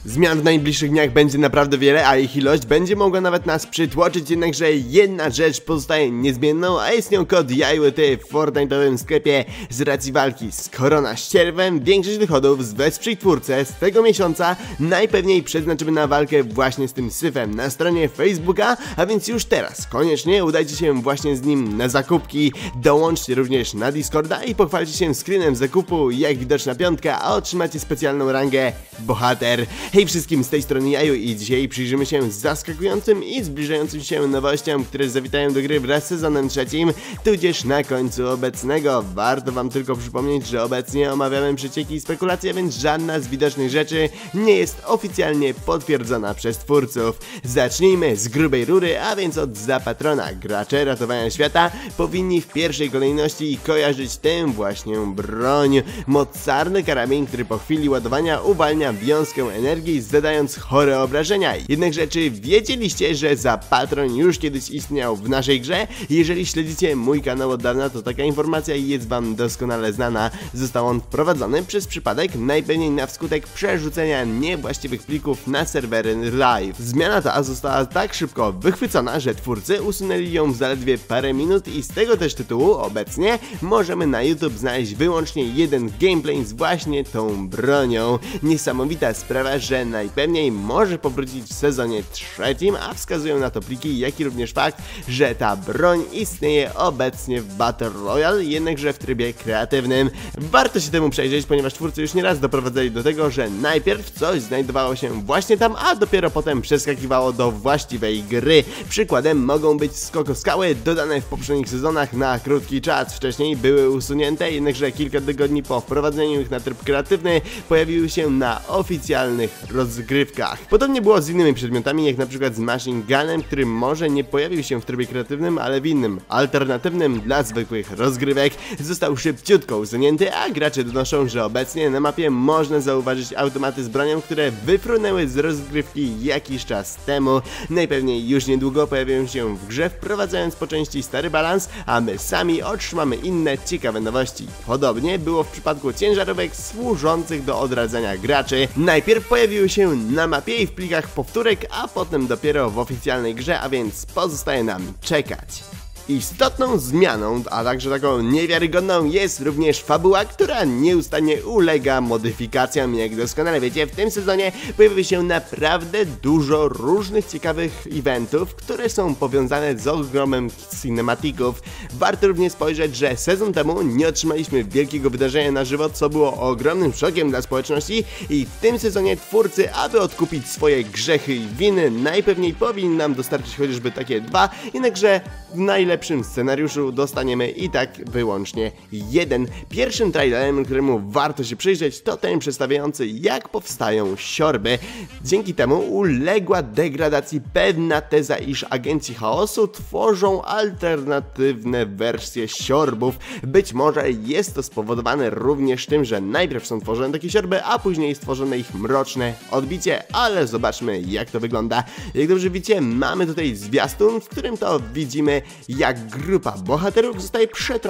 Zmian w najbliższych dniach będzie naprawdę wiele, a ich ilość będzie mogła nawet nas przytłoczyć, jednakże jedna rzecz pozostaje niezmienną, a jest nią kod JAJWT w Fortnite'owym sklepie. Z racji walki z koronaścierwem większość dochodów z Wesprzyj Twórcę z tego miesiąca najpewniej przeznaczymy na walkę właśnie z tym syfem na stronie Facebooka, a więc już teraz koniecznie udajcie się właśnie z nim na zakupki, dołączcie również na Discorda i pochwalcie się screenem zakupu jak widoczna piątka, a otrzymacie specjalną rangę bohater. Hej wszystkim, z tej strony Jaju i dzisiaj przyjrzymy się zaskakującym i zbliżającym się nowościom, które zawitają do gry wraz z sezonem trzecim, tudzież na końcu obecnego. Warto wam tylko przypomnieć, że obecnie omawiamy przecieki i spekulacje, więc żadna z widocznych rzeczy nie jest oficjalnie potwierdzona przez twórców. Zacznijmy z grubej rury, a więc od Zapatrona. Gracze ratowania świata powinni w pierwszej kolejności kojarzyć tę właśnie broń. Mocarny karabin, który po chwili ładowania uwalnia wiązkę energii, zadając chore obrażenia. Jednakże czy wiedzieliście, że Zapatron już kiedyś istniał w naszej grze? Jeżeli śledzicie mój kanał od dawna, to taka informacja jest wam doskonale znana. Został on wprowadzony przez przypadek, najpewniej na skutek przerzucenia niewłaściwych plików na serwery live. Zmiana ta została tak szybko wychwycona, że twórcy usunęli ją w zaledwie parę minut i z tego też tytułu obecnie możemy na YouTube znaleźć wyłącznie jeden gameplay z właśnie tą bronią. Niesamowita sprawa, że najpewniej może powrócić w sezonie trzecim, a wskazują na to pliki, jak i również fakt, że ta broń istnieje obecnie w Battle Royale, jednakże w trybie kreatywnym. Warto się temu przejrzeć, ponieważ twórcy już nieraz doprowadzali do tego, że najpierw coś znajdowało się właśnie tam, a dopiero potem przeskakiwało do właściwej gry. Przykładem mogą być skokoskały dodane w poprzednich sezonach na krótki czas. Wcześniej były usunięte, jednakże kilka tygodni po wprowadzeniu ich na tryb kreatywny pojawiły się na oficjalnych rozgrywkach. Podobnie było z innymi przedmiotami, jak na przykład z Machine Gunem, który może nie pojawił się w trybie kreatywnym, ale w innym, alternatywnym dla zwykłych rozgrywek. Został szybciutko usunięty, a gracze donoszą, że obecnie na mapie można zauważyć automaty z bronią, które wyfrunęły z rozgrywki jakiś czas temu. Najpewniej już niedługo pojawią się w grze, wprowadzając po części stary balans, a my sami otrzymamy inne ciekawe nowości. Podobnie było w przypadku ciężarówek służących do odradzania graczy. Najpierw pojawiły się na mapie i w plikach powtórek, a potem dopiero w oficjalnej grze, a więc pozostaje nam czekać. Istotną zmianą, a także taką niewiarygodną, jest również fabuła, która nieustannie ulega modyfikacjom. Jak doskonale wiecie, w tym sezonie pojawi się naprawdę dużo różnych ciekawych eventów, które są powiązane z ogromem cinematików. Warto również spojrzeć, że sezon temu nie otrzymaliśmy wielkiego wydarzenia na żywo, co było ogromnym szokiem dla społeczności, i w tym sezonie twórcy, aby odkupić swoje grzechy i winy, najpewniej powinni nam dostarczyć chociażby takie dwa, jednakże w najlepszym scenariuszu dostaniemy i tak wyłącznie jeden. Pierwszym trailerem, któremu warto się przyjrzeć, to ten przedstawiający, jak powstają siorby. Dzięki temu uległa degradacji pewna teza, iż agenci chaosu tworzą alternatywne wersje siorbów. Być może jest to spowodowane również tym, że najpierw są tworzone takie siorby, a później stworzone ich mroczne odbicie, ale zobaczmy, jak to wygląda. Jak dobrze widzicie, mamy tutaj zwiastun, w którym to widzimy, jak grupa bohaterów zostaje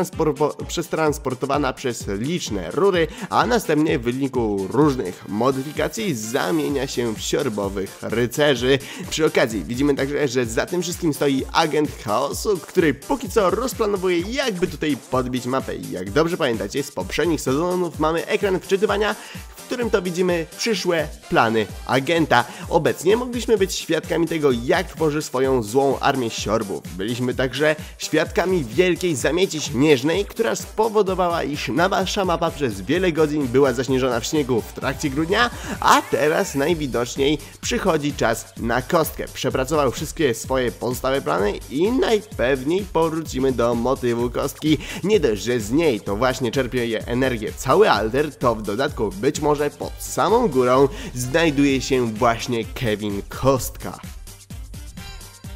przetransportowana przez liczne rury, a następnie w wyniku różnych modyfikacji zamienia się w siorbowych rycerzy. Przy okazji widzimy także, że za tym wszystkim stoi agent chaosu, który póki co rozplanowuje, jakby tutaj podbić mapę. I jak dobrze pamiętacie, z poprzednich sezonów mamy ekran wczytywania, w którym to widzimy przyszłe plany agenta. Obecnie mogliśmy być świadkami tego, jak tworzy swoją złą armię siorbów. Byliśmy także świadkami wielkiej zamieci śnieżnej, która spowodowała, iż nasza mapa przez wiele godzin była zaśnieżona w śniegu w trakcie grudnia, a teraz najwidoczniej przychodzi czas na kostkę. Przepracował wszystkie swoje pozostałe plany i najpewniej powrócimy do motywu kostki. Nie dość, że z niej to właśnie czerpie energię cały Alder, to w dodatku być może pod samą górą znajduje się właśnie Kevin Kostka.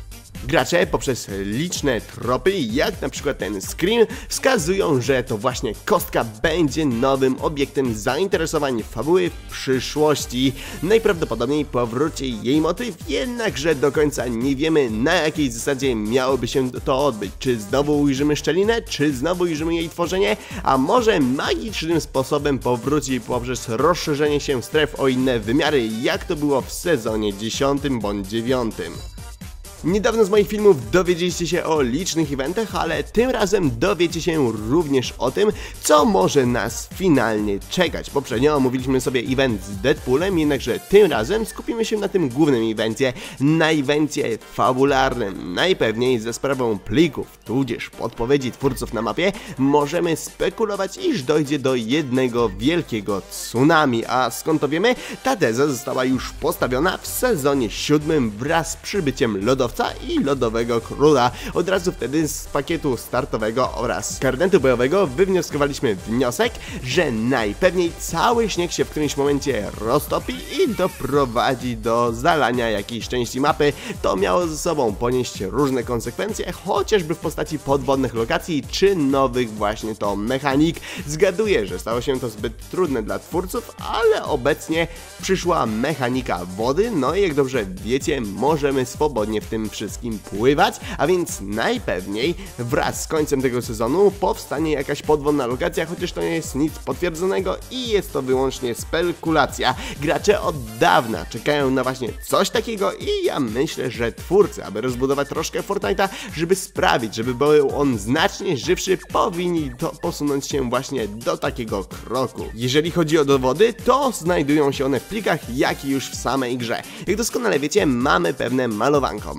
Gracze poprzez liczne tropy, jak na przykład ten screen, wskazują, że to właśnie kostka będzie nowym obiektem zainteresowań fabuły w przyszłości. Najprawdopodobniej powróci jej motyw, jednakże do końca nie wiemy, na jakiej zasadzie miałoby się to odbyć. Czy znowu ujrzymy szczelinę, czy znowu ujrzymy jej tworzenie, a może magicznym sposobem powróci poprzez rozszerzenie się stref o inne wymiary, jak to było w sezonie 10 bądź 9. Niedawno z moich filmów dowiedzieliście się o licznych eventach, ale tym razem dowiecie się również o tym, co może nas finalnie czekać. Poprzednio omówiliśmy sobie event z Deadpoolem, jednakże tym razem skupimy się na tym głównym evencie, na evencie fabularnym. Najpewniej ze sprawą plików, tudzież podpowiedzi twórców na mapie, możemy spekulować, iż dojdzie do jednego wielkiego tsunami. A skąd to wiemy? Ta teza została już postawiona w sezonie 7 wraz z przybyciem lodowca i lodowego króla. Od razu wtedy z pakietu startowego oraz karnetu bojowego wywnioskowaliśmy wniosek, że najpewniej cały śnieg się w którymś momencie roztopi i doprowadzi do zalania jakiejś części mapy. To miało ze sobą ponieść różne konsekwencje, chociażby w postaci podwodnych lokacji czy nowych właśnie to mechanik. Zgaduję, że stało się to zbyt trudne dla twórców, ale obecnie przyszła mechanika wody, no i jak dobrze wiecie, możemy swobodnie w tym wszystkim pływać, a więc najpewniej wraz z końcem tego sezonu powstanie jakaś podwodna lokacja, chociaż to nie jest nic potwierdzonego i jest to wyłącznie spekulacja. Gracze od dawna czekają na właśnie coś takiego i ja myślę, że twórcy, aby rozbudować troszkę Fortnite'a, żeby sprawić, żeby był on znacznie żywszy, powinni to posunąć się właśnie do takiego kroku. Jeżeli chodzi o dowody, to znajdują się one w plikach, jak i już w samej grze. Jak doskonale wiecie, mamy pewne malowanko,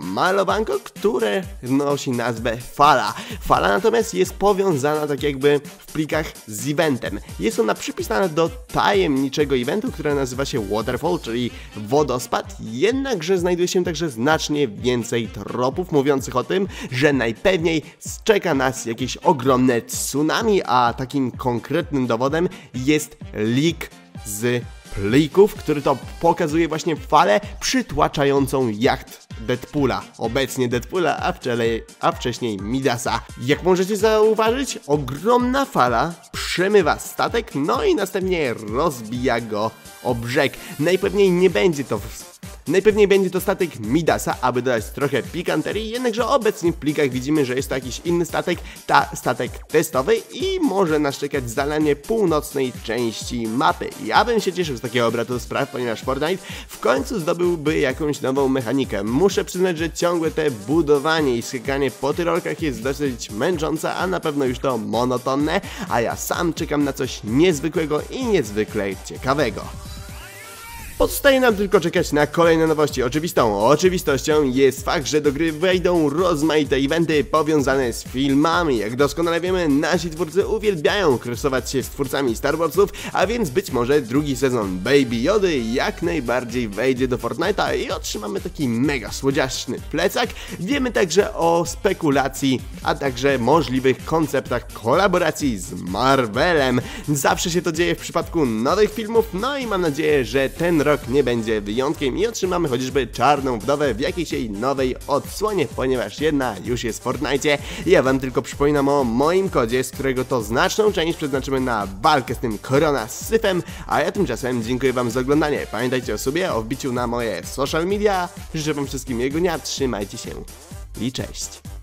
które nosi nazwę Fala. Fala natomiast jest powiązana tak jakby w plikach z eventem. Jest ona przypisana do tajemniczego eventu, który nazywa się Waterfall, czyli wodospad, jednakże znajduje się także znacznie więcej tropów mówiących o tym, że najpewniej czeka nas jakieś ogromne tsunami, a takim konkretnym dowodem jest leak z plików, który to pokazuje właśnie falę przytłaczającą jacht Deadpoola. Obecnie Deadpoola, a wcześniej Midasa. Jak możecie zauważyć, ogromna fala przemywa statek, no i następnie rozbija go o brzeg. Najpewniej będzie to statek Midasa, aby dodać trochę pikanterii, jednakże obecnie w plikach widzimy, że jest to jakiś inny statek, statek testowy i może nas czekać zalanie północnej części mapy. Ja bym się cieszył z takiego obratu spraw, ponieważ Fortnite w końcu zdobyłby jakąś nową mechanikę. Muszę przyznać, że ciągłe te budowanie i skakanie po tyrolkach jest dosyć męczące, a na pewno już to monotonne, a ja sam czekam na coś niezwykłego i niezwykle ciekawego. Pozostaje nam tylko czekać na kolejne nowości. Oczywistą oczywistością jest fakt, że do gry wejdą rozmaite eventy powiązane z filmami. Jak doskonale wiemy, nasi twórcy uwielbiają krysować się z twórcami Star Warsów, a więc być może drugi sezon Baby Jody jak najbardziej wejdzie do Fortnite'a i otrzymamy taki mega słodziaszny plecak. Wiemy także o spekulacji, a także możliwych konceptach kolaboracji z Marvelem. Zawsze się to dzieje w przypadku nowych filmów, no i mam nadzieję, że ten rok nie będzie wyjątkiem i otrzymamy chociażby Czarną Wdowę w jakiejś jej nowej odsłonie, ponieważ jedna już jest w Fortnite. Ja wam tylko przypominam o moim kodzie, z którego to znaczną część przeznaczymy na walkę z tym Korona z syfem, a ja tymczasem dziękuję wam za oglądanie. Pamiętajcie o sobie, o wbiciu na moje social media. Życzę wam wszystkim miłego dnia, trzymajcie się i cześć.